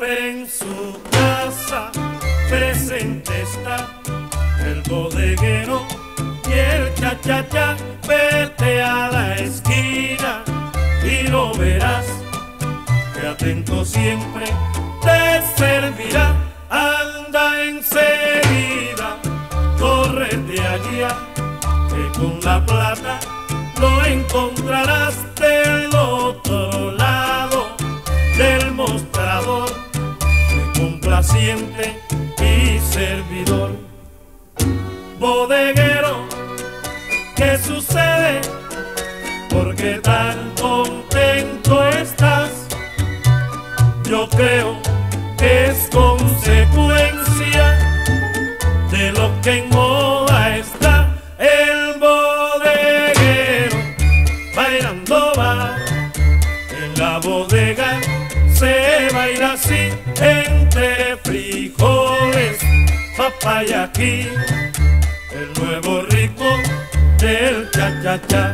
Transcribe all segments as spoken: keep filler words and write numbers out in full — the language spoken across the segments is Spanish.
siempre en su casa presente está el bodeguero y el cha-cha-cha. Vete a la esquina y lo verás, que atento siempre te servirá. Anda enseguida, córrete allá, que con la plata lo encontrarás del otro lado del mostrador, de complaciente y servidor. Bodeguero, ¿qué sucede? ¿Por qué tan contento estás? Yo creo que es consecuencia de lo que en moda está. El bodeguero bailando va, en la bodega se baila así, entre frijoles, papaya aquí, el nuevo ritmo del cha-cha-cha.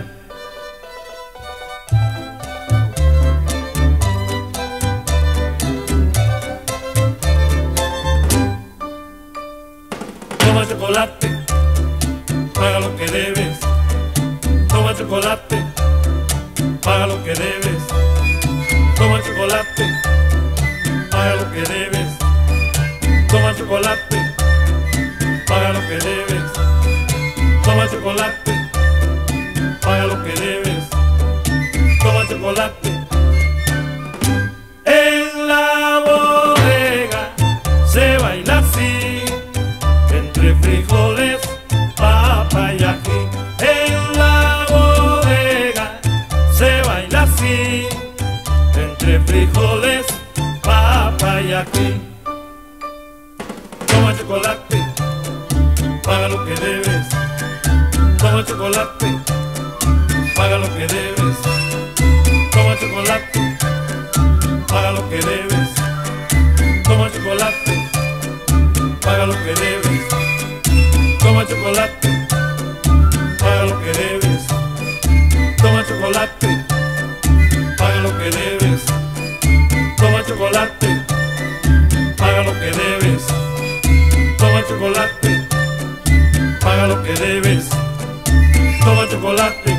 Toma chocolate, paga lo que debes. Toma chocolate, paga lo que debes. Toma chocolate, paga lo que debes. Toma chocolate, paga lo que debes. Toma chocolate, paga lo que debes. Toma chocolate. En la bodega se baila así, entre frijoles, papa y ají. En la bodega se baila así, entre frijoles, papa y ají. Toma chocolate, paga lo que debes. Toma chocolate, paga lo que debes. Toma chocolate, paga lo que debes. Toma chocolate, paga lo que debes. Toma chocolate, paga lo que debes. Toma chocolate, paga lo que debes. Toma chocolate, paga lo que debes. Toma chocolate, paga lo que debes. Toma chocolate.